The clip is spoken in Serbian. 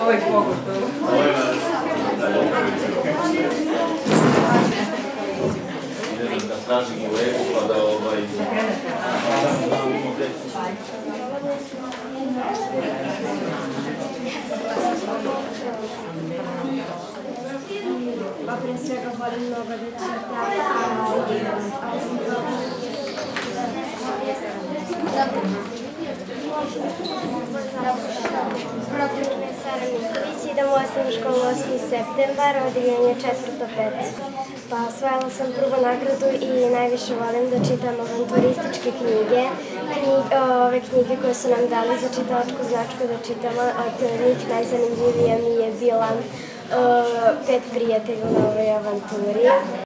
Ovaj pogotovo. Ne znam, kad tražim u leku, pa da Pa pre svega volim mnogo da čitam, idem u osnovnu školu 8. septembar, odeljenje 4. Pa osvojila sam prvu nagradu i najviše volim da čitam avanturističke knjige. Ove knjige koje su nam dali za čitalačku značku da čitamo, od njih najzanimljivija mi je bila 5 prijatelja na ovoj avanturi.